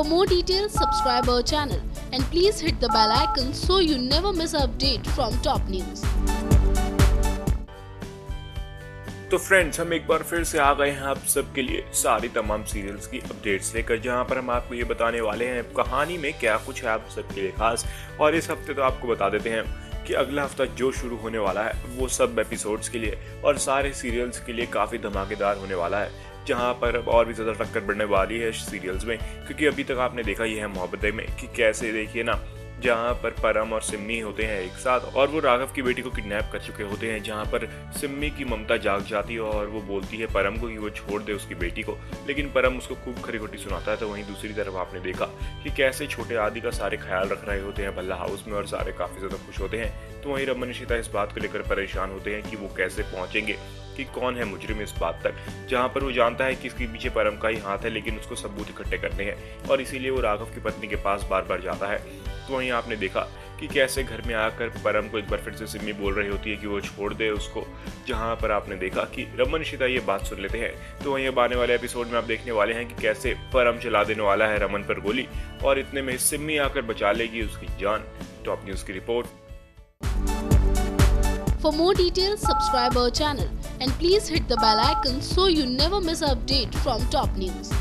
For more details, subscribe our channel and please hit the bell icon so you never miss an update from top news. तो friends, हम एक बार फिर से आ गए हैं आप सबके लिए सारी तमाम सीरियल्स की अपडेट्स लेकर, जहां पर हम आपको ये बताने वाले हैं कहानी में क्या कुछ है आप सबके लिए खास। और इस हफ्ते तो आपको बता देते हैं कि अगला हफ्ता जो शुरू होने वाला है वो सब एपिसोड्स के लिए और सारे सीरियल्स के लिए काफ़ी धमाकेदार होने वाला है, जहां पर अब और भी ज़्यादा टक्कर बढ़ने वाली है सीरियल्स में। क्योंकि अभी तक आपने देखा ही है मोहब्बतें में कि कैसे, देखिए ना, जहाँ पर परम और सिम्मी होते हैं एक साथ और वो राघव की बेटी को किडनैप कर चुके होते हैं, जहाँ पर सिम्मी की ममता जाग जाती है और वो बोलती है परम को कि वो छोड़ दे उसकी बेटी को, लेकिन परम उसको खूब खरी खोटी सुनाता है। तो वहीं दूसरी तरफ आपने देखा कि कैसे छोटे आदि का सारे ख्याल रख रहे होते हैं भल्ला हाउस में और सारे काफ़ी ज़्यादा खुश होते हैं। तो वहीं रमन निशिता इस बात को लेकर परेशान होते हैं कि वो कैसे पहुँचेंगे, कि कौन है मुजरिम इस बात तक, जहाँ पर वो जानता है कि इसके पीछे परम का ही हाथ है, लेकिन उसको सबूत इकट्ठे करने हैं और इसीलिए वो राघव की पत्नी के पास बार बार जाता है। तो वहीं आपने देखा कि कैसे घर में आकर परम को एक बार फिर से सिम्मी बोल रही होती है कि वो छोड़ दे उसको, जहाँ पर आपने देखा कि रमन निशिता ये बात सुन लेते हैं। तो वहीं अब आने वाले एपिसोड में आप देखने वाले हैं कि कैसे परम चला देने वाला है रमन पर गोली और इतने में सिम्मी आकर बचा लेगी उसकी जान। टॉप न्यूज़ की रिपोर्ट। For more details, subscribe our channel and please hit the bell icon so you never miss an update from top news.